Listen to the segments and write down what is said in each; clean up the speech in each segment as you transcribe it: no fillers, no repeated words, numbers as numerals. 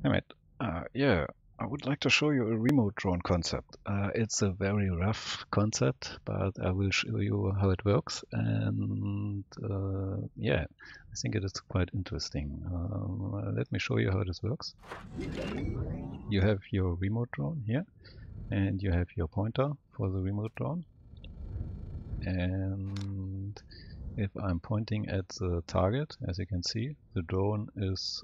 Hey mate, yeah, I would like to show you a remote drone concept. It's a very rough concept, but I will show you how it works. And yeah, I think it is quite interesting. Let me show you how this works. You have your remote drone here, and you have your pointer for the remote drone. And if I'm pointing at the target, as you can see, the drone is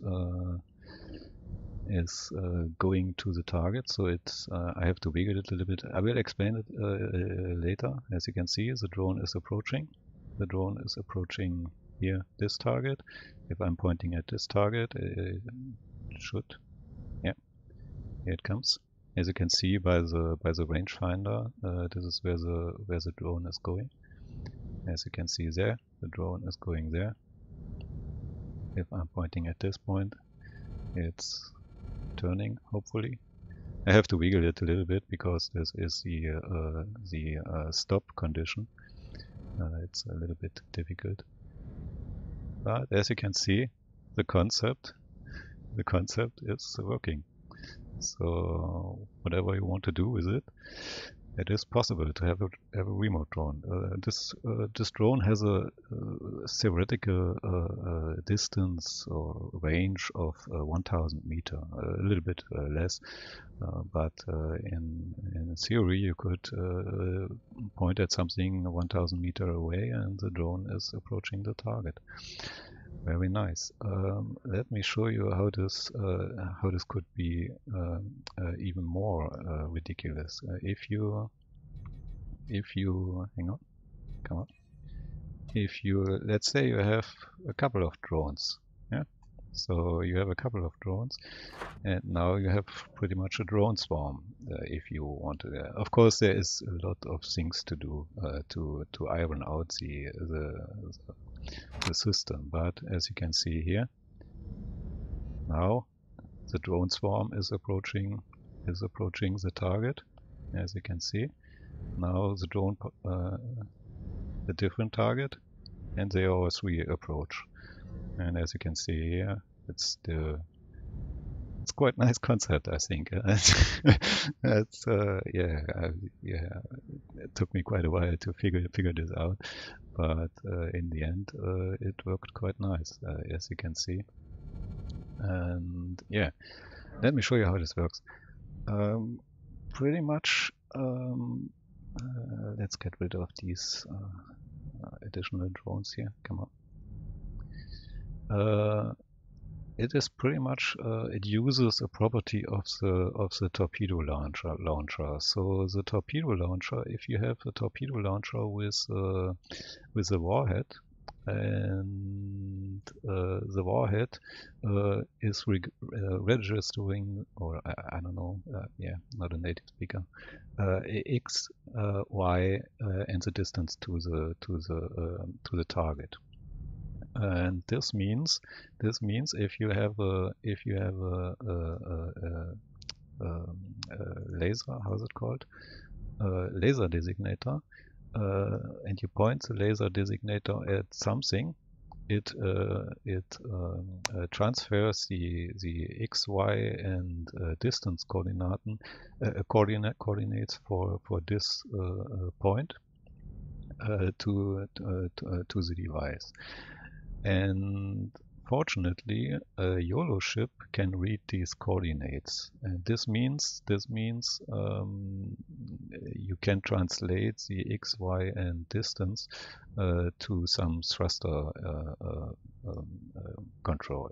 going to the target, so it's I have to wiggle it a little bit. I will explain it later. As you can see, the drone is approaching. The drone is approaching here this target. If I'm pointing at this target, it should, yeah, here it comes. As you can see by the rangefinder, this is where the drone is going. As you can see there, the drone is going there. If I'm pointing at this point, it's turning, hopefully. I have to wiggle it a little bit because this is the stop condition. It's a little bit difficult, but as you can see, the concept is working. So whatever you want to do with it, it is possible to have a remote drone. This drone has a theoretical distance or range of 1,000 meter, a little bit less, but in theory you could point at something 1,000 meter away and the drone is approaching the target. Very nice. Let me show you how this could be even more ridiculous. If you hang on, come on. If you, let's say you have a couple of drones, yeah. So you have a couple of drones, and now you have pretty much a drone swarm. If you want to, of course, there is a lot of things to do to iron out the system. But as you can see here, now the drone swarm is approaching the target. As you can see, now the drone a different target, and they all three approach. And as you can see here, it's quite nice concept, I think. It's yeah. It took me quite a while to figure this out, but in the end, it worked quite nice, as you can see. And yeah, let me show you how this works. Pretty much, let's get rid of these additional drones here. Come on. It is pretty much it uses a property of the torpedo launcher. So the torpedo launcher, if you have a torpedo launcher with a warhead, and the warhead is registering, or I don't know, yeah, not a native speaker, x, y, and the distance to the target. And this means if you have a laser, how's it called? Laser designator, and you point the laser designator at something, it transfers the x, y, and distance coordinates for this point to the device. And fortunately, a YOLO ship can read these coordinates, and this means you can translate the x, y, and distance to some thruster control.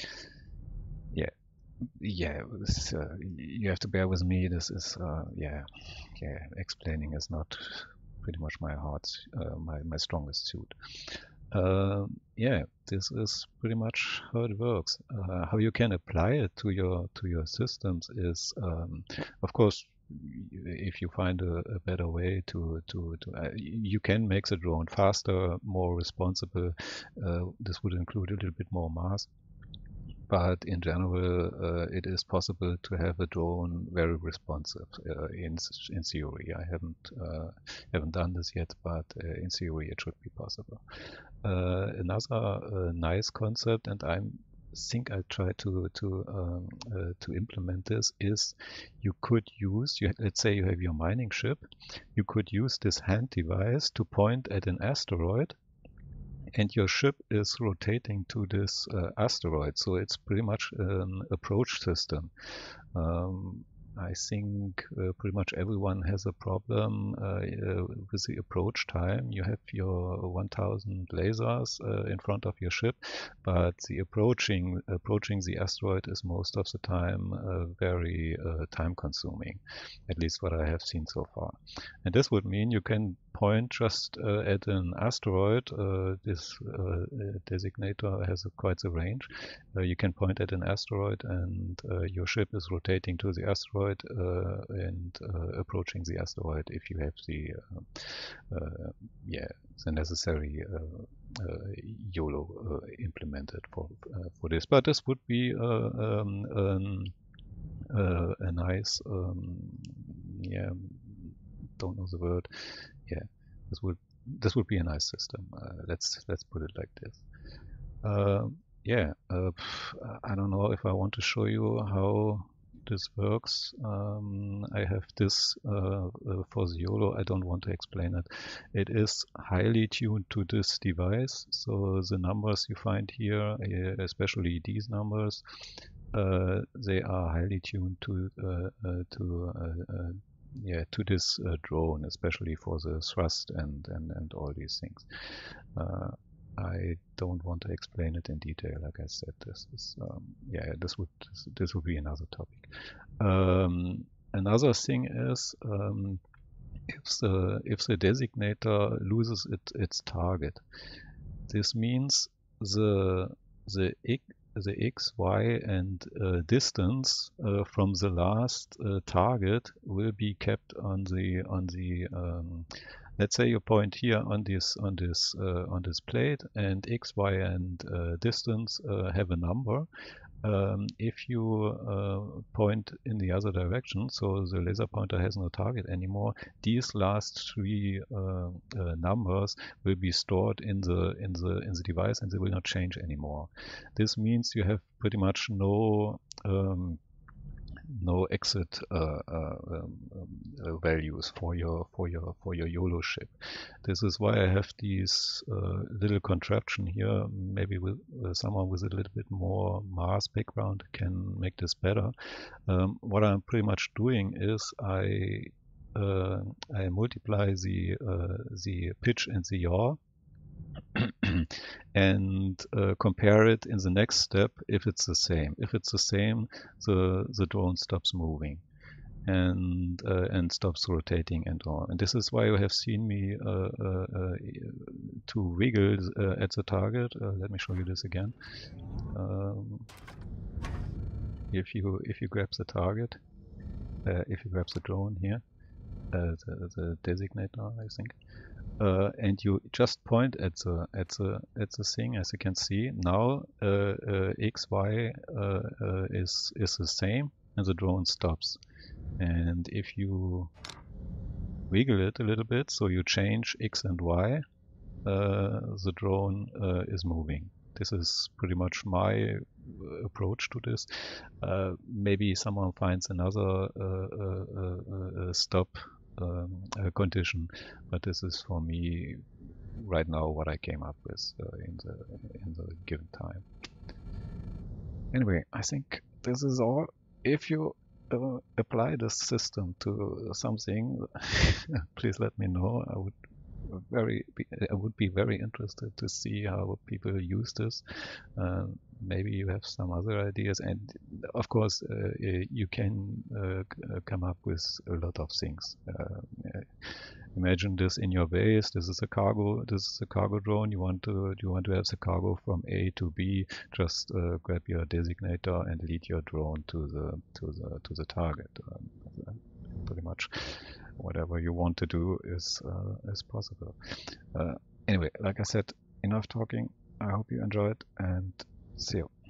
Yeah, you have to bear with me. This is yeah, explaining is not pretty much my strongest suit. Yeah, this is pretty much how it works. How you can apply it to your systems is, of course, if you find a better way you can make the drone faster, more responsible. This would include a little bit more mass. But in general, it is possible to have a drone very responsive in theory. I haven't done this yet, but in theory it should be possible. Another nice concept, and I'm think I try to implement this is you could use, let's say you have your mining ship, you could use this hand device to point at an asteroid, and your ship is rotating to this asteroid. So it's pretty much an approach system. I think pretty much everyone has a problem with the approach time. You have your 1000 lasers in front of your ship, but the approaching the asteroid is most of the time very time consuming, at least what I have seen so far. And this would mean you can point just at an asteroid. This designator has quite the range. You can point at an asteroid, and your ship is rotating to the asteroid and approaching the asteroid if you have the necessary YOLO implemented for this. But this would be a nice don't know the word. Yeah, this would be a nice system. Let's put it like this. I don't know if I want to show you how this works. I have this for the YOLO. I don't want to explain it. It is highly tuned to this device. So the numbers you find here, especially these numbers, they are highly tuned to this drone, especially for the thrust and all these things. I don't want to explain it in detail. Like I said, this is this would be another topic. Another thing is if the designator loses its target, this means the x, y, and distance from the last target will be kept on the let's say you point here on this plate, and x, y, and distance have a number. If you point in the other direction, so the laser pointer has no target anymore, these last three numbers will be stored in the device, and they will not change anymore. This means you have pretty much no exit values for your YOLO ship. This is why I have these little contraption here. Maybe with someone with a little bit more Mars background can make this better. What I'm pretty much doing is I multiply the pitch and the yaw and compare it in the next step if it's the same. If it's the same, the drone stops moving and stops rotating and all. And this is why you have seen me to wiggle at the target. Let me show you this again. If you grab the target, if you grab the drone here, the designator, I think. And you just point at the thing, as you can see now. X, Y is the same, and the drone stops. And if you wiggle it a little bit, so you change X and Y, the drone is moving. This is pretty much my approach to this. Maybe someone finds another stop condition, but this is for me right now what I came up with in the given time. Anyway, I think this is all. If you apply this system to something, please let me know. I would be very interested to see how people use this. Maybe you have some other ideas, and of course you can come up with a lot of things. Imagine this in your base. This is a cargo drone. You want to have the cargo from A to B. Just grab your designator and lead your drone to the target. Pretty much whatever you want to do is possible. Anyway, like I said, enough talking. I hope you enjoyed, and see you.